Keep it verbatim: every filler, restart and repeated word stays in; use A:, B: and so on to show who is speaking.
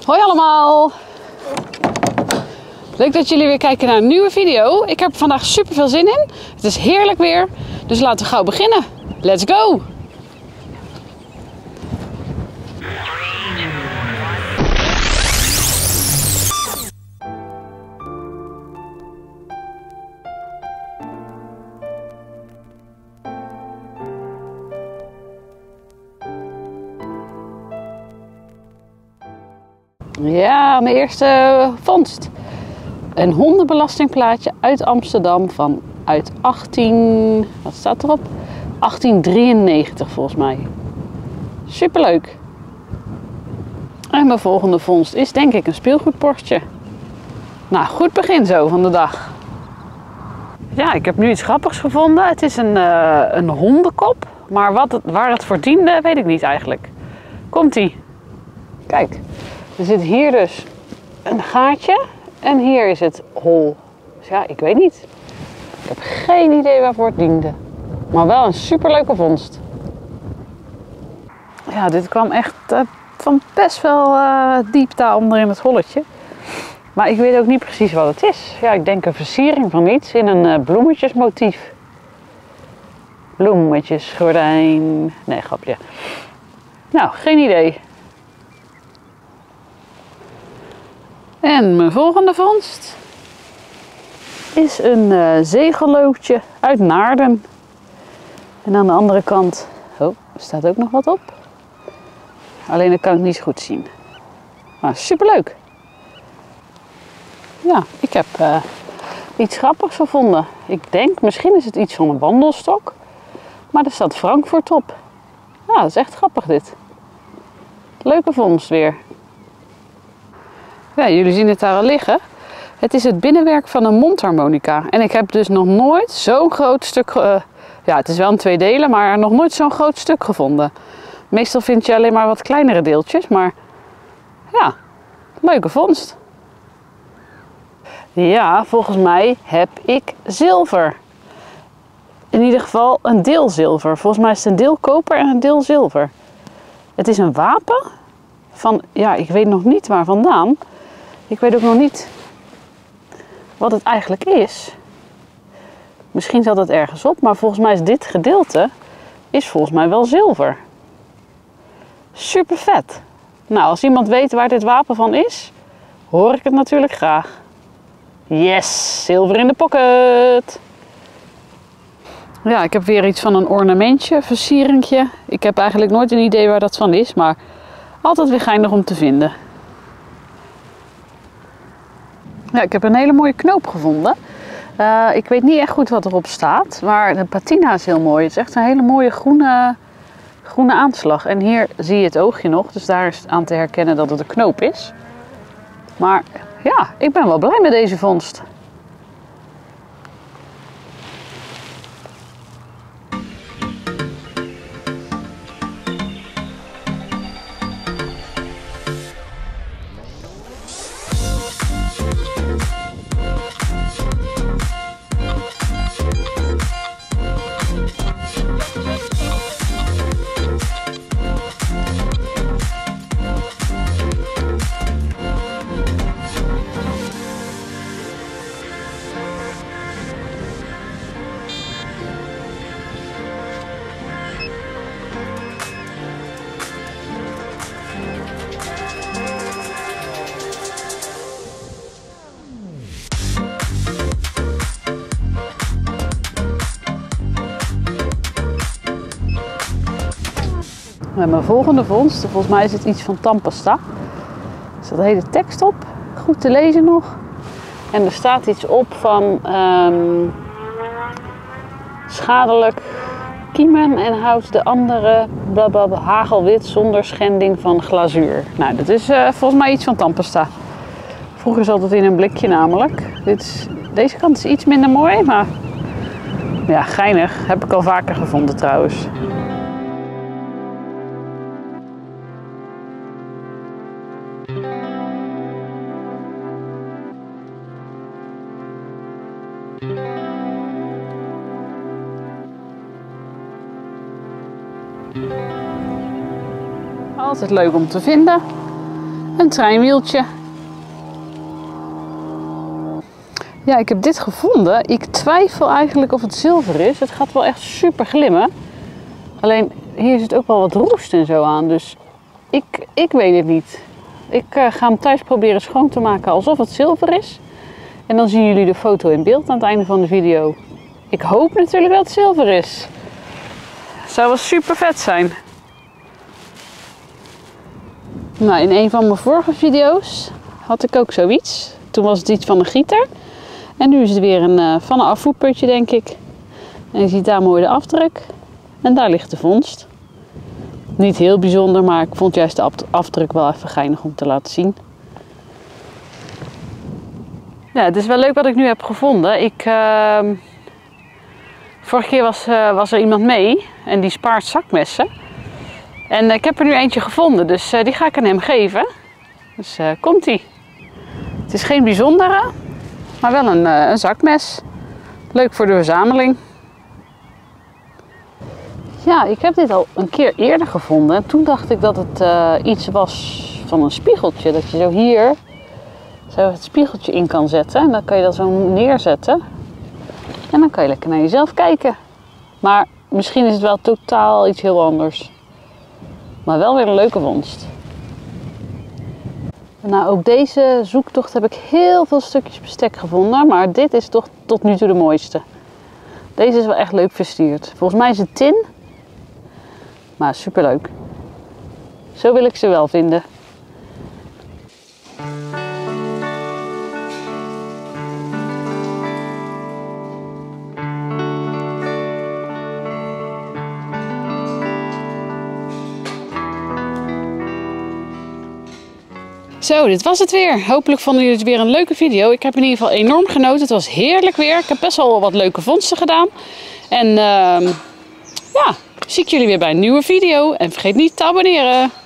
A: Hoi allemaal! Leuk dat jullie weer kijken naar een nieuwe video. Ik heb er vandaag super veel zin in. Het is heerlijk weer, dus laten we gauw beginnen. Let's go! Ja, mijn eerste vondst. Een hondenbelastingplaatje uit Amsterdam van uit achttien... Wat staat erop? achttien drieënnegentig volgens mij. Superleuk. En mijn volgende vondst is denk ik een speelgoedportje. Nou, goed begin zo van de dag. Ja, ik heb nu iets grappigs gevonden. Het is een, uh, een hondenkop. Maar wat het, waar het voor diende, weet ik niet eigenlijk. Komt-ie. Kijk. Er zit hier dus een gaatje en hier is het hol. Dus ja, ik weet niet. Ik heb geen idee waarvoor het diende. Maar wel een superleuke vondst. Ja, dit kwam echt uh, van best wel uh, diep daaronder in het holletje. Maar ik weet ook niet precies wat het is. Ja, ik denk een versiering van iets in een uh, bloemetjesmotief. Bloemetjes, gordijn. Nee, grapje. Nou, geen idee. En mijn volgende vondst is een uh, zegelloodje uit Naarden. En aan de andere kant, oh, er staat ook nog wat op. Alleen dat kan ik niet zo goed zien. Maar superleuk. Ja, ik heb uh, iets grappigs gevonden. Ik denk, misschien is het iets van een wandelstok. Maar er staat Frankfurt op. Ja, dat is echt grappig dit. Leuke vondst weer. Ja, jullie zien het daar al liggen. Het is het binnenwerk van een mondharmonica. En ik heb dus nog nooit zo'n groot stuk... Uh, ja, het is wel een twee delen, maar nog nooit zo'n groot stuk gevonden. Meestal vind je alleen maar wat kleinere deeltjes, maar... Ja, leuke vondst. Ja, volgens mij heb ik zilver. In ieder geval een deel zilver. Volgens mij is het een deel koper en een deel zilver. Het is een wapen van... Ja, ik weet nog niet waar vandaan. Ik weet ook nog niet wat het eigenlijk is. Misschien zat het ergens op, maar volgens mij is dit gedeelte is volgens mij wel zilver. Super vet. Nou, als iemand weet waar dit wapen van is, hoor ik het natuurlijk graag. Yes, zilver in de pocket. Ja, ik heb weer iets van een ornamentje, versieringje. Ik heb eigenlijk nooit een idee waar dat van is, maar altijd weer geinig om te vinden. Ja, ik heb een hele mooie knoop gevonden. Uh, ik weet niet echt goed wat erop staat, maar de patina is heel mooi. Het is echt een hele mooie groene, groene aanslag. En hier zie je het oogje nog, dus daar is aan te herkennen dat het een knoop is. Maar ja, ik ben wel blij met deze vondst. En mijn volgende vondst, volgens mij is het iets van tandpasta. Er staat een hele tekst op, goed te lezen nog. En er staat iets op van um, schadelijk kiemen en houdt de andere blablabla, hagelwit zonder schending van glazuur. Nou, dat is uh, volgens mij iets van tandpasta. Vroeger zat het in een blikje namelijk. Dit is, deze kant is iets minder mooi, maar ja, geinig. Heb ik al vaker gevonden trouwens. Altijd leuk om te vinden. Een treinwieltje. Ja, ik heb dit gevonden. Ik twijfel eigenlijk of het zilver is. Het gaat wel echt super glimmen. Alleen hier zit ook wel wat roest en zo aan. Dus ik, ik weet het niet. Ik uh, ga hem thuis proberen schoon te maken alsof het zilver is. En dan zien jullie de foto in beeld aan het einde van de video. Ik hoop natuurlijk dat het zilver is. Het zou wel super vet zijn. Nou, in een van mijn vorige video's had ik ook zoiets. Toen was het iets van een gieter. En nu is het weer een, uh, van een afvoerputje, denk ik. En je ziet daar mooi de afdruk. En daar ligt de vondst. Niet heel bijzonder, maar ik vond juist de afdruk wel even geinig om te laten zien. Ja, het is wel leuk wat ik nu heb gevonden. Ik, uh, vorige keer was, uh, was er iemand mee en die spaart zakmessen. En uh, ik heb er nu eentje gevonden, dus uh, die ga ik aan hem geven. Dus uh, komt-ie. Het is geen bijzondere, maar wel een, uh, een zakmes. Leuk voor de verzameling. Ja, ik heb dit al een keer eerder gevonden. Toen dacht ik dat het uh, iets was van een spiegeltje. Dat je zo hier zo het spiegeltje in kan zetten. En dan kan je dat zo neerzetten. En dan kan je lekker naar jezelf kijken. Maar misschien is het wel totaal iets heel anders. Maar wel weer een leuke vondst. Nou, ook deze zoektocht heb ik heel veel stukjes bestek gevonden. Maar dit is toch tot nu toe de mooiste. Deze is wel echt leuk versierd. Volgens mij is het tin. Maar superleuk. Zo wil ik ze wel vinden. Zo, dit was het weer. Hopelijk vonden jullie het weer een leuke video. Ik heb in ieder geval enorm genoten. Het was heerlijk weer. Ik heb best wel wat leuke vondsten gedaan. En uh, ja, zie ik jullie weer bij een nieuwe video. En vergeet niet te abonneren.